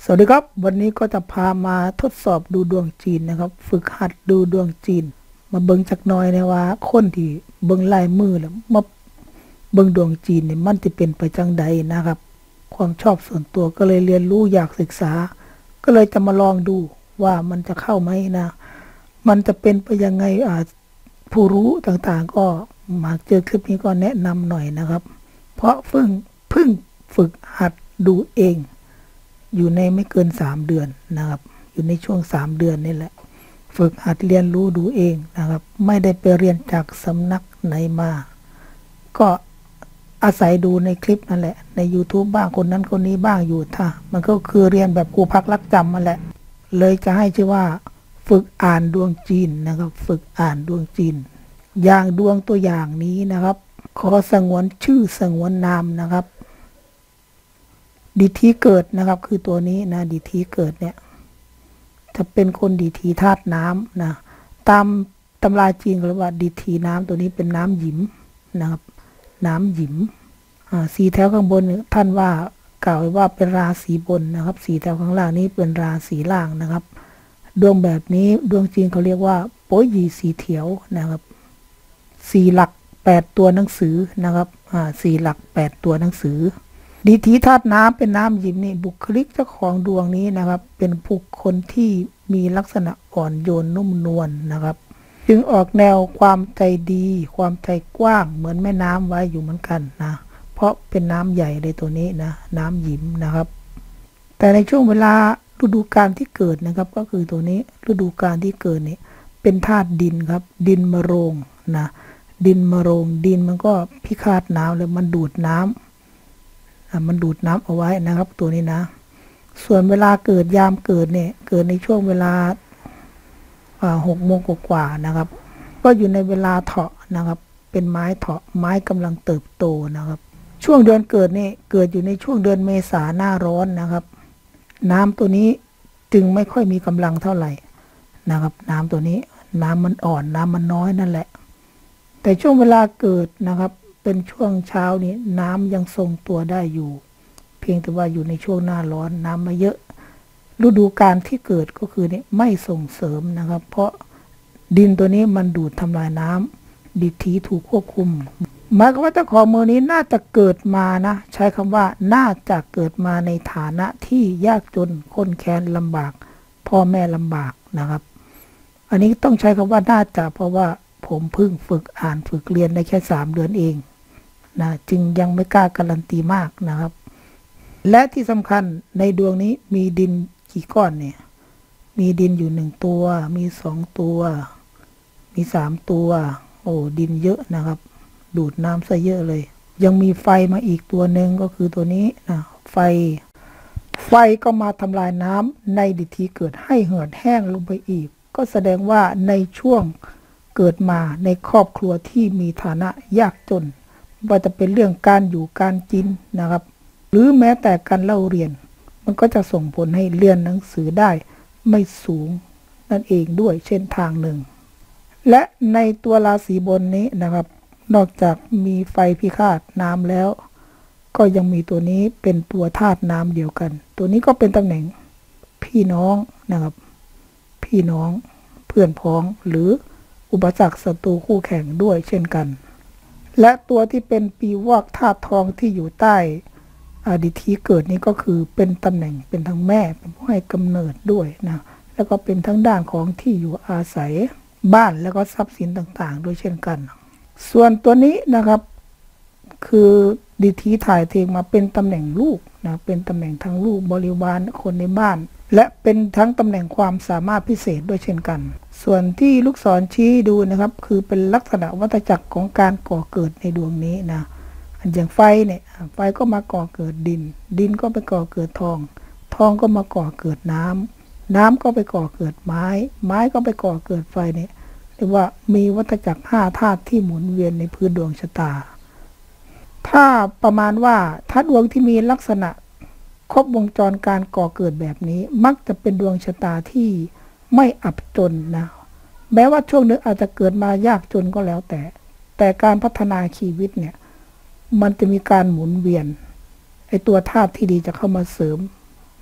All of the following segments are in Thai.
สวัสดีครับวันนี้ก็จะพามาทดสอบดูดวงจีนนะครับฝึกหัดดูดวงจีนมาเบิ่งจักหน่อยนะว่าคนที่เบิ่งลายมือแล้วมาเบิ่งดวงจีนเนี่ยมันจะเป็นไปจังใดนะครับความชอบส่วนตัวก็เลยเรียนรู้อยากศึกษาก็เลยจะมาลองดูว่ามันจะเข้าไหมนะมันจะเป็นไปยังไงผู้รู้ต่างๆก็มาเจอคลิปนี้ก็แนะนำหน่อยนะครับเพราะเพิ่งฝึกหัดดูเองอยู่ในไม่เกิน3 เดือนนะครับอยู่ในช่วง3 เดือนนี่แหละฝึกหัดเรียนรู้ดูเองนะครับไม่ได้ไปเรียนจากสำนักไหนมาก็อาศัยดูในคลิปนั่นแหละใน YouTube บ้างคนนั้นคนนี้บ้างอยู่ท่ามันก็คือเรียนแบบครูพักรักจำมาแหละเลยจะให้ชื่อว่าฝึกอ่านดวงจีนนะครับฝึกอ่านดวงจีนอย่างดวงตัวอย่างนี้นะครับขอสงวนชื่อสงวนนามนะครับดิถีเกิดนะครับคือตัวนี้นะดิถีเกิดเนี่ยจะเป็นคนดิถีธาตุน้ำนะตามตำราจีนก็เรียกว่าดิถีน้ำตัวนี้เป็นน้ำหยิมนะครับน้ำหยิมสีแถวข้างบนท่านว่ากล่าวว่าเป็นราศีบนนะครับสีแถวข้างล่างนี้เป็นราศีล่างนะครับดวงแบบนี้ดวงจีนเขาเรียกว่าโป้ยหยีสีเถียวนะครับ4 หลัก 8 ตัวหนังสือนะครับ4 หลัก 8 ตัวหนังสือดิถีธาตุน้ำเป็นน้ำหยิมนี่บุคลิกเจ้าของดวงนี้นะครับเป็นบุคคลที่มีลักษณะอ่อนโยนนุ่มนวลนะครับจึงออกแนวความใจดีความใจกว้างเหมือนแม่น้ำไว้อยู่เหมือนกันนะเพราะเป็นน้ำใหญ่เลยตัวนี้นะน้ำหยิมนะครับแต่ในช่วงเวลาฤดูกาลที่เกิดนะครับก็คือตัวนี้ฤดูกาลที่เกิดนี่เป็นธาตุดินครับดินมะโรงนะดินมะโรงดินมันก็พิฆาตน้ำเลยมันดูดน้ำมันดูดน้ำเอาไว้นะครับตัวนี้นะส่วนเวลาเกิดยามเกิดเนี่ยเกิดในช่วงเวลา6 โมงกว่านะครับก็อยู่ในเวลาเถาะนะครับเป็นไม้เถาะไม้กำลังเติบโตนะครับช่วงเดือนเกิดนี่เกิดอยู่ในช่วงเดือนเมษาหน้าร้อนนะครับน้ำตัวนี้จึงไม่ค่อยมีกำลังเท่าไหร่นะครับน้ำตัวนี้น้ำมันอ่อนน้ำมันน้อยนั่นแหละแต่ช่วงเวลาเกิดนะครับเป็นช่วงเช้านี้น้ำยังทรงตัวได้อยู่เพียงแต่ว่าอยู่ในช่วงหน้าร้อนน้ำมาเยอะฤดูกาลที่เกิดก็คือนี่ไม่ส่งเสริมนะครับเพราะดินตัวนี้มันดูดทำลายน้ำดิถีถูกควบคุมหมายความว่าเจ้าของเมืองนี้น่าจะเกิดมานะใช้คำว่าน่าจะเกิดมาในฐานะที่ยากจนข้นแค้นลำบากพ่อแม่ลำบากนะครับอันนี้ต้องใช้คำว่าน่าจะเพราะว่าผมเพิ่งฝึกอ่านฝึกเรียนได้แค่3 เดือนเองนะจึงยังไม่กล้าการันตีมากนะครับและที่สำคัญในดวงนี้มีดินกี่ก้อนเนี่ยมีดินอยู่1 ตัวมี2 ตัวมี3 ตัวโอ้ดินเยอะนะครับดูดน้ำซะเยอะเลยยังมีไฟมาอีกตัวหนึ่งก็คือตัวนี้นะไฟก็มาทำลายน้ำในดิถีเกิดให้เหือดแห้งลงไปอีกก็แสดงว่าในช่วงเกิดมาในครอบครัวที่มีฐานะยากจนว่าจะเป็นเรื่องการอยู่การกินนะครับหรือแม้แต่การเล่าเรียนมันก็จะส่งผลให้เรียนหนังสือได้ไม่สูงนั่นเองด้วยเช่นทางหนึ่งและในตัวราศีบนนี้นะครับนอกจากมีไฟพิฆาตน้ำแล้วก็ยังมีตัวนี้เป็นตัวธาตุน้ำเดียวกันตัวนี้ก็เป็นตำแหน่งพี่น้องนะครับพี่น้องเพื่อนพ้องหรืออุปสรรคศัตรูคู่แข่งด้วยเช่นกันและตัวที่เป็นปีวอกธาตุทองที่อยู่ใต้ดิถีเกิดนี้ก็คือเป็นตำแหน่งเป็นทั้งแม่เป็นผู้ให้กำเนิดด้วยนะแล้วก็เป็นทั้งด้านของที่อยู่อาศัยบ้านแล้วก็ทรัพย์สินต่างๆด้วยเช่นกันส่วนตัวนี้นะครับคือดิถีถ่ายเทมาเป็นตำแหน่งลูกนะเป็นตำแหน่งทั้งลูกบริวารคนในบ้านและเป็นทั้งตำแหน่งความสามารถพิเศษด้วยเช่นกันส่วนที่ลูกศรชี้ดูนะครับคือเป็นลักษณะวัฏจักรของการก่อเกิดในดวงนี้นะอย่างไฟเนี่ยไฟก็มาก่อเกิดดินก็ไปก่อเกิดทองก็มาก่อเกิดน้ำก็ไปก่อเกิดไม้ก็ไปก่อเกิดไฟเนี่ยเรียกว่ามีวัฏจักร5 ธาตุที่หมุนเวียนในพื้นดวงชะตาถ้าประมาณว่าถ้าดวงที่มีลักษณะครบวงจรการก่อเกิดแบบนี้มักจะเป็นดวงชะตาที่ไม่อับจนนะแม้ว่าช่วงนึงอาจจะเกิดมายากจนก็แล้วแต่การพัฒนาชีวิตเนี่ยมันจะมีการหมุนเวียนไอตัวธาตุที่ดีจะเข้ามาเสริม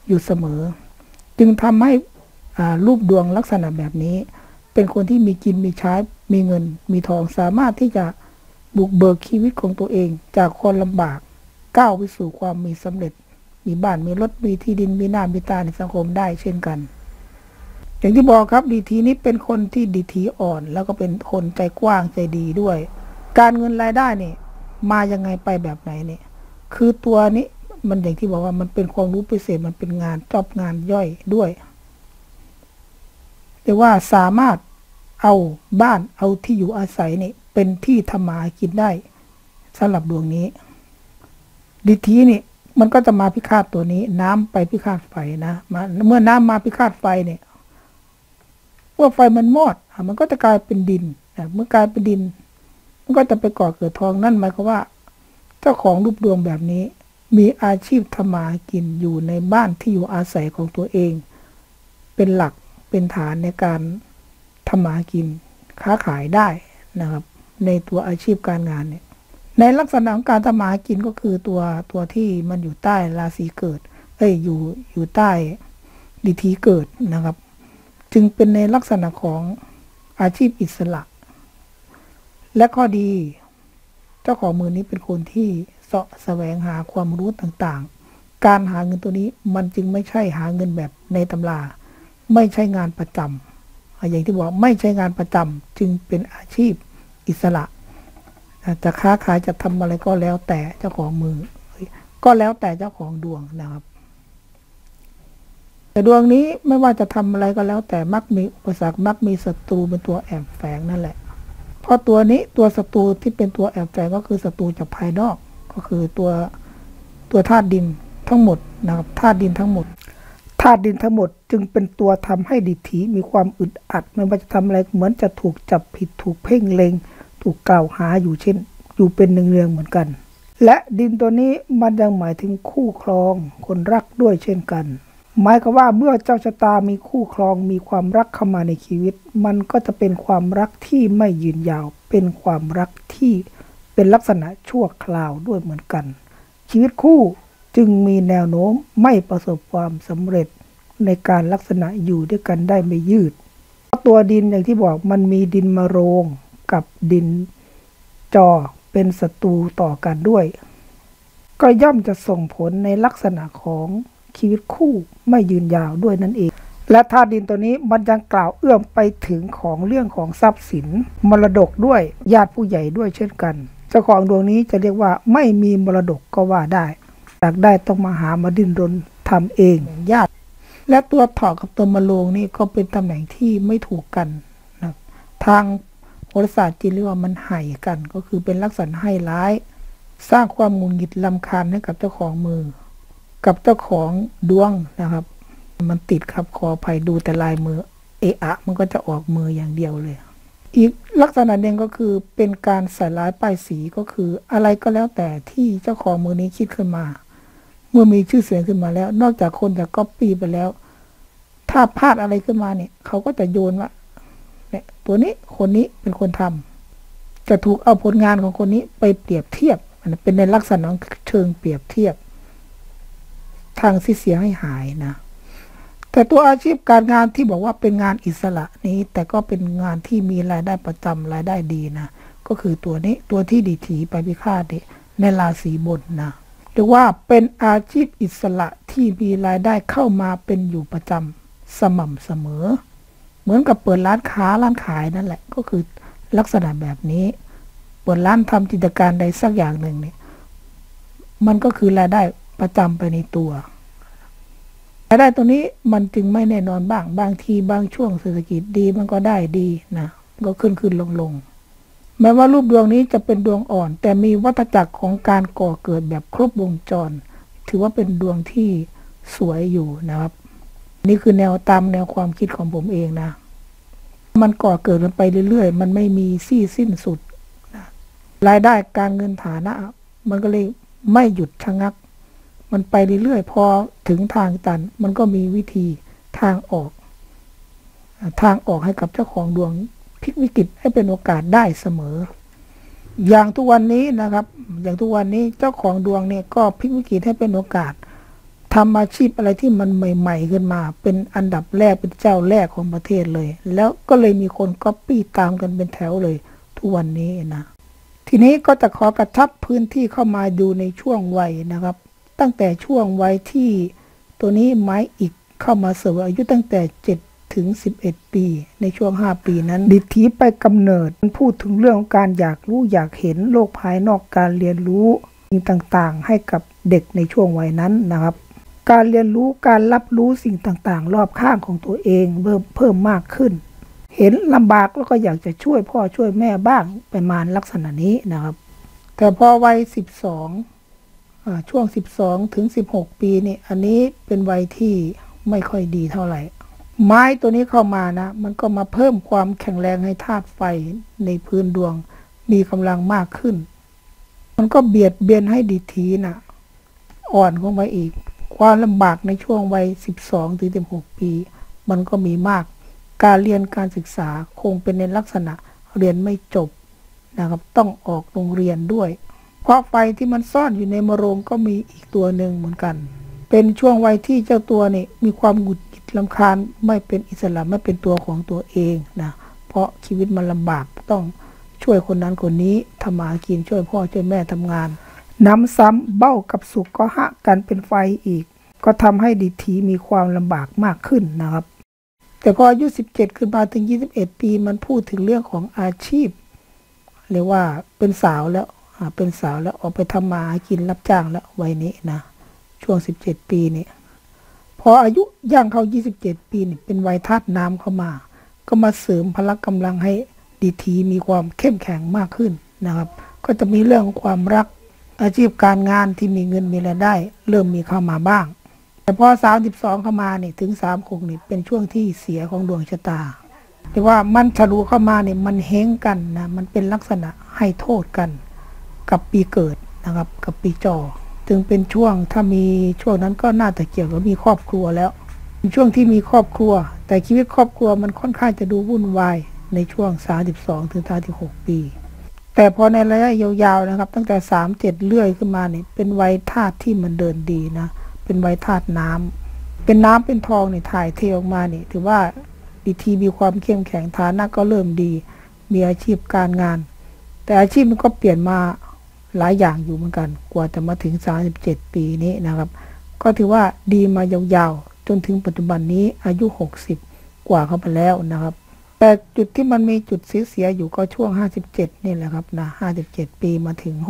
อยู่เสมอจึงทำให้รูปดวงลักษณะแบบนี้เป็นคนที่มีกินมีใช้มีเงินมีทองสามารถที่จะบุกเบิกชีวิตของตัวเองจากความลำบากก้าวไปสู่ความมีสำเร็จมีบ้านมีรถมีที่ดินมีหน้ามีตาในสังคมได้เช่นกันอย่างที่บอกครับดีทีนี้เป็นคนที่ดีทีอ่อนแล้วก็เป็นคนใจกว้างใจดีด้วยการเงินรายได้เนี่ยมายังไงไปแบบไหนเนี่ยคือตัวนี้มันอย่างที่บอกว่ามันเป็นความรู้พิเศษมันเป็นงานจอบงานย่อยด้วยแต่ว่าสามารถเอาบ้านเอาที่อยู่อาศัยเนี่ยเป็นที่ทำมาหากินได้สำหรับดวงนี้ดีทีนี่มันก็จะมาพิฆาตตัวนี้น้ำไปพิฆาตไฟนะเมื่อน้ำมาพิฆาตไฟเนี่ยเมื่อไฟมันมอดมันก็จะกลายเป็นดินเมื่อกลายเป็นดินมันก็จะไปก่อเกิดทองนั่นหมายความว่าเจ้าของรูปดวงแบบนี้มีอาชีพทำมาหากินอยู่ในบ้านที่อยู่อาศัยของตัวเองเป็นหลักเป็นฐานในการทำมาหากินค้าขายได้นะครับในตัวอาชีพการงานเนี่ยในลักษณะของการทำมาหากินก็คือตัวที่มันอยู่ใต้ราศีเกิดอยู่ใต้ดิถีเกิดนะครับจึงเป็นในลักษณะของอาชีพอิสระและข้อดีเจ้าของมือนี้เป็นคนที่เสาะแสวงหาความรู้ต่างๆการหาเงินตัวนี้มันจึงไม่ใช่หาเงินแบบในตำราไม่ใช่งานประจำอย่างที่บอกไม่ใช่งานประจำจึงเป็นอาชีพอิสระจะค้าขายจะทำอะไรก็แล้วแต่เจ้าของมือก็แล้วแต่เจ้าของดวงนะครับแต่ดวงนี้ไม่ว่าจะทำอะไรก็แล้วแต่มักมีอุปสรรคมักมีศัตรูเป็นตัวแอบแฝงนั่นแหละเพราะตัวนี้ตัวศัตรูที่เป็นตัวแอบแฝงก็คือศัตรูจากภายนอกก็คือตัวธาตุดินทั้งหมดนะครับธาตุดินทั้งหมดธาตุดินทั้งหมดจึงเป็นตัวทำให้ดิถีมีความอึดอัดไม่ว่าจะทำอะไรเหมือนจะถูกจับผิดถูกเพ่งเล็งถูกกล่าวหาอยู่เช่นอยู่เป็นเนืองๆเหมือนกันและดินตัวนี้มันยังหมายถึงคู่ครองคนรักด้วยเช่นกันหมายความว่าเมื่อเจ้าชะตามีคู่ครองมีความรักเข้ามาในชีวิตมันก็จะเป็นความรักที่ไม่ยืนยาวเป็นความรักที่เป็นลักษณะชั่วคราวด้วยเหมือนกันชีวิตคู่จึงมีแนวโน้มไม่ประสบความสำเร็จในการลักษณะอยู่ด้วยกันได้ไม่ยืดตัวดินอย่างที่บอกมันมีดินมะโรงกับดินจอเป็นศัตรูต่อกันด้วยก็ย่อมจะส่งผลในลักษณะของชีวิตคู่ไม่ยืนยาวด้วยนั่นเองและธาตุดินตัวนี้มันยังกล่าวเอื้อมไปถึงของเรื่องของทรัพย์สินมรดกด้วยญาติผู้ใหญ่ด้วยเช่นกันเจ้าของดวงนี้จะเรียกว่าไม่มีมรดกก็ว่าได้อยากได้ต้องมาหามาดิ้นรนทำเองญาติและตัวถอกกับตัวมะโรงนี่ก็เป็นตำแหน่งที่ไม่ถูกกันนะทางโหราศาสตร์จีนเรียกว่ามันไห่กันก็คือเป็นลักษณะให้ร้ายสร้างความหงุดหงิดรำคาญให้กับเจ้าของมือกับเจ้าของดวงนะครับมันติดครับขออภัยดูแต่ลายมือมันก็จะออกมืออย่างเดียวเลยอีกลักษณะหนึ่งก็คือเป็นการใส่ร้ายป้ายสีก็คืออะไรก็แล้วแต่ที่เจ้าของมือนี้คิดขึ้นมาเมื่อมีชื่อเสียงขึ้นมาแล้วนอกจากคนจะก๊อปปี้ไปแล้วถ้าพลาดอะไรขึ้นมาเนี่ยเขาก็จะโยนว่าเนี่ยตัวนี้คนนี้เป็นคนทำจะถูกเอาผลงานของคนนี้ไปเปรียบเทียบมันเป็นในลักษณะเชิงเปรียบเทียบทางที่เสียให้หายนะแต่ตัวอาชีพการงานที่บอกว่าเป็นงานอิสระนี้แต่ก็เป็นงานที่มีรายได้ประจำรายได้ดีนะก็คือตัวนี้ตัวที่ดีถีไปพิฆาตในราศีบนนะหรือว่าเป็นอาชีพอิสระที่มีรายได้เข้ามาเป็นอยู่ประจำสม่ำเสมอเหมือนกับเปิดร้านค้าร้านขายนั่นแหละก็คือลักษณะแบบนี้เปิดร้านทำกิจการใดสักอย่างหนึ่งเนี่ยมันก็คือรายได้ประจำไปในตัวรายได้ตัวนี้มันจึงไม่แน่นอนบางทีบางช่วงเศรษฐกิจดีมันก็ได้ดีนะก็ขึ้นลงแม้ว่ารูปดวงนี้จะเป็นดวงอ่อนแต่มีวัฏจักรของการก่อเกิดแบบครบวงจรถือว่าเป็นดวงที่สวยอยู่นะครับนี่คือแนวความคิดของผมเองนะมันก่อเกิดมันไปเรื่อยๆมันไม่มีสิ้นสุดนะรายได้การเงินฐานะมันก็เลยไม่หยุดชะงักมันไปเรื่อยๆพอถึงทางตันมันก็มีวิธีทางออกให้กับเจ้าของดวงพลิกวิกฤตให้เป็นโอกาสได้เสมออย่างทุกวันนี้นะครับอย่างทุกวันนี้เจ้าของดวงเนี่ยก็พลิกวิกฤตให้เป็นโอกาสทำอาชีพอะไรที่มันใหม่ๆขึ้นมาเป็นอันดับแรกเป็นเจ้าแรกของประเทศเลยแล้วก็เลยมีคนก๊อปปี้ตามกันเป็นแถวเลยทุกวันนี้นะทีนี้ก็จะขอกระชับพื้นที่เข้ามาดูในช่วงวัยนะครับตั้งแต่ช่วงวัยที่ตัวนี้ไม้อีกเข้ามาเสวยอายุตั้งแต่7 ถึง 11 ปีในช่วง5 ปีนั้นดิถีไปกำเนิดพูดถึงเรื่องของการอยากรู้อยากเห็นโลกภายนอกการเรียนรู้สิ่งต่างๆให้กับเด็กในช่วงวัยนั้นนะครับการเรียนรู้การรับรู้สิ่งต่างๆรอบข้างของตัวเองเพิ่มมากขึ้นเห็นลำบากแล้วก็อยากจะช่วยพ่อช่วยแม่บ้างประมาณลักษณะนี้นะครับแต่พอวัยช่วง12 ถึง 16 ปีนี่อันนี้เป็นวัยที่ไม่ค่อยดีเท่าไหร่ไม้ตัวนี้เข้ามานะมันก็มาเพิ่มความแข็งแรงให้ธาตุไฟในพื้นดวงมีกำลังมากขึ้นมันก็เบียดเบียนให้ดิถีนะอ่อนลงไปอีกความลำบากในช่วงวัย12 ถึง 16 ปีมันก็มีมากการเรียนการศึกษาคงเป็นในลักษณะเรียนไม่จบนะครับต้องออกโรงเรียนด้วยเพราะไฟที่มันซ่อนอยู่ในมะโรงก็มีอีกตัวหนึ่งเหมือนกันเป็นช่วงวัยที่เจ้าตัวนี่มีความหงุดหงิดรำคาญไม่เป็นอิสระไม่เป็นตัวของตัวเองนะเพราะชีวิตมันลำบากต้องช่วยคนนั้นคนนี้ทำมาหากินช่วยพ่อช่วยแม่ทำงานน้ำซ้ำเบ้ากับสุขก็หะกันเป็นไฟอีกก็ทำให้ดิถีมีความลำบากมากขึ้นนะครับแต่พออายุ17ขึ้นมาถึง21 ปีมันพูดถึงเรื่องของอาชีพเรียกว่าเป็นสาวแล้วออกไปทำมาหากินรับจ้างแล้ววัยนี้นะช่วง17 ปีนี่พออายุย่างเข้า27 ปีนี่เป็นวัยธาตุน้ำเข้ามาก็มาเสริมพละกำลังให้ดิถีมีความเข้มแข็งมากขึ้นนะครับก็จะมีเรื่องของความรักอาชีพการงานที่มีเงินมีรายได้เริ่มมีเข้ามาบ้างแต่พอ32เข้ามานี่ถึง36นี่เป็นช่วงที่เสียของดวงชะตาเรียกว่ามันทะลุเข้ามาเนี่ยมันเฮงกันนะมันเป็นลักษณะให้โทษกันกับปีเกิดนะครับกับปีจอถึงเป็นช่วงถ้ามีช่วงนั้นก็น่าจะเกี่ยวกับมีครอบครัวแล้วเป็นช่วงที่มีครอบครัวแต่ชีวิตครอบครัวมันค่อนข้างจะดูวุ่นวายในช่วง32 ถึง 36 ปีแต่พอในระยะยาวๆนะครับตั้งแต่37เรื่อยขึ้นมาเนี่ยเป็นวัยธาตุที่มันเดินดีนะเป็นวัยธาตุน้ำเป็นน้ำเป็นทองเนี่ยถ่ายเทออกมาเนี่ยถือว่าดิถีมีความเข้มแข็งฐานะก็เริ่มดีมีอาชีพการงานแต่อาชีพมันก็เปลี่ยนมาหลายอย่างอยู่เหมือนกันกว่าจะมาถึง37 ปีนี้นะครับก็ถือว่าดีมายาวๆจนถึงปัจจุบันนี้อายุ60กว่าเข้าไปแล้วนะครับแต่จุดที่มันมีจุดเสียอยู่ก็ช่วง57นี่แหละครับนะ57 ปีมาถึง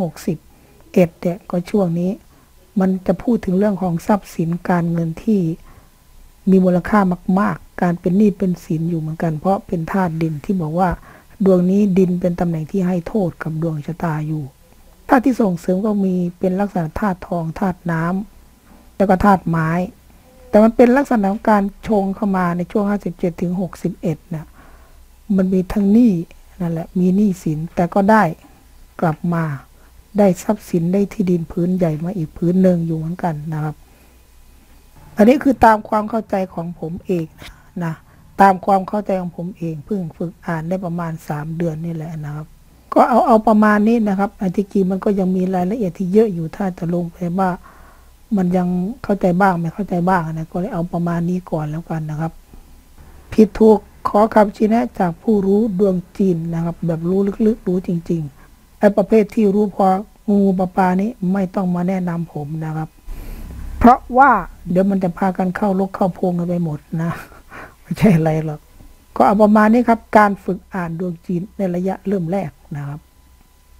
61เนี่ยก็ช่วงนี้มันจะพูดถึงเรื่องของทรัพย์สินการเงินที่มีมูลค่ามากๆการเป็นหนี้เป็นสินอยู่เหมือนกันเพราะเป็นธาตุดินที่บอกว่าดวงนี้ดินเป็นตำแหน่งที่ให้โทษกับดวงชะตาอยู่ธาตุที่ส่งเสริมก็มีเป็นลักษณะธาตุทองธาตุน้ำแล้วก็ธาตุไม้แต่มันเป็นลักษณะของการชงเข้ามาในช่วง57 ถึง 61นะมันมีทั้งหนี้นั่นแหละมีหนี้สินแต่ก็ได้กลับมาได้ทรัพย์สินได้ที่ดินพื้นใหญ่มาอีกพื้นหนึ่งอยู่เหมือนกันนะครับอันนี้คือตามความเข้าใจของผมเองนะตามความเข้าใจของผมเองเพิ่งฝึกอ่านได้ประมาณ3 เดือนนี่แหละนะครับก็เอาประมาณนี้นะครับอันที่จริงมันก็ยังมีรายละเอียดที่เยอะอยู่ถ้าจะลงไปว่ามันยังเข้าใจบ้างไม่เข้าใจบ้างนะก็เลยเอาประมาณนี้ก่อนแล้วกันนะครับผิดถูกขอคำชี้แนะจากผู้รู้ดวงจีนนะครับแบบรู้ลึกๆรู้จริงๆไอ้ประเภทที่รู้พองูปลานี้ไม่ต้องมาแนะนำผมนะครับเพราะว่าเดี๋ยวมันจะพากันเข้าลกเข้าพงกันไปหมดนะไม่ใช่อะไรหรอกก็เอาประมาณนี้ครับการฝึกอ่านดวงจีนในระยะเริ่มแรกนะครับ